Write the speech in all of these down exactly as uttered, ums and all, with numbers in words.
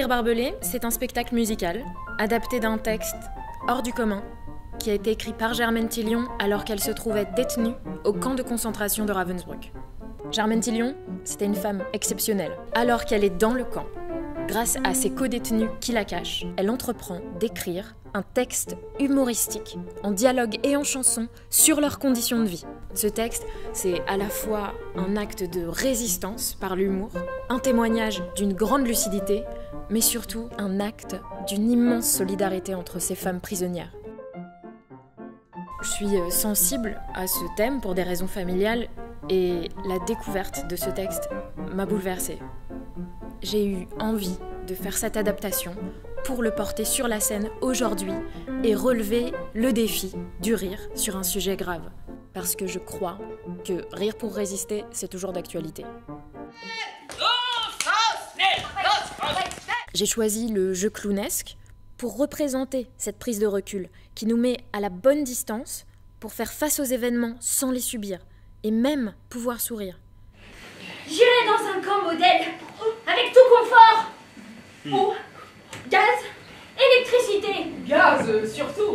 Rire barbelé, c'est un spectacle musical, adapté d'un texte hors du commun, qui a été écrit par Germaine Tillion alors qu'elle se trouvait détenue au camp de concentration de Ravensbrück. Germaine Tillion, c'était une femme exceptionnelle. Alors qu'elle est dans le camp, grâce à ses co-détenus qui la cachent, elle entreprend d'écrire un texte humoristique, en dialogue et en chanson, sur leurs conditions de vie. Ce texte, c'est à la fois un acte de résistance par l'humour, un témoignage d'une grande lucidité, mais surtout un acte d'une immense solidarité entre ces femmes prisonnières. Je suis sensible à ce thème pour des raisons familiales et la découverte de ce texte m'a bouleversée. J'ai eu envie de faire cette adaptation pour le porter sur la scène aujourd'hui et relever le défi du rire sur un sujet grave. Parce que je crois que rire pour résister, c'est toujours d'actualité. J'ai choisi le jeu clownesque pour représenter cette prise de recul qui nous met à la bonne distance pour faire face aux événements sans les subir et même pouvoir sourire. J'irai dans un camp modèle avec tout confort. Mmh. Eau, gaz, électricité. Gaz, euh, surtout.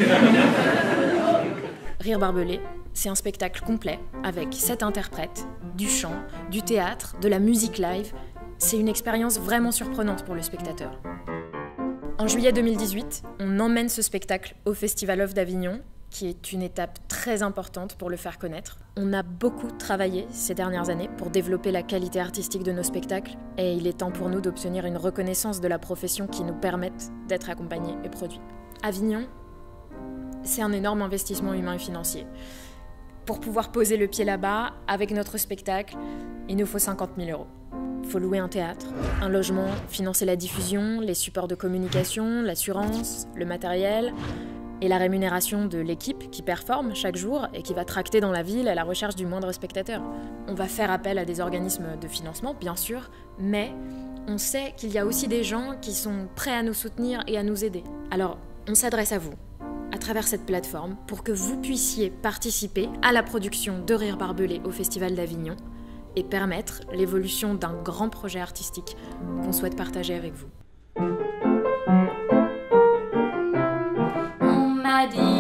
Rire barbelé, c'est un spectacle complet avec sept interprètes, du chant, du théâtre, de la musique live. C'est une expérience vraiment surprenante pour le spectateur. En juillet deux mille dix-huit, on emmène ce spectacle au Festival Off d'Avignon, qui est une étape très importante pour le faire connaître. On a beaucoup travaillé ces dernières années pour développer la qualité artistique de nos spectacles et il est temps pour nous d'obtenir une reconnaissance de la profession qui nous permette d'être accompagnés et produits. Avignon, c'est un énorme investissement humain et financier. Pour pouvoir poser le pied là-bas, avec notre spectacle, il nous faut cinquante mille euros. Il faut louer un théâtre, un logement, financer la diffusion, les supports de communication, l'assurance, le matériel et la rémunération de l'équipe qui performe chaque jour et qui va tracter dans la ville à la recherche du moindre spectateur. On va faire appel à des organismes de financement, bien sûr, mais on sait qu'il y a aussi des gens qui sont prêts à nous soutenir et à nous aider. Alors, on s'adresse à vous, à travers cette plateforme, pour que vous puissiez participer à la production de Rire barbelé au Festival d'Avignon et permettre l'évolution d'un grand projet artistique qu'on souhaite partager avec vous. On m'a dit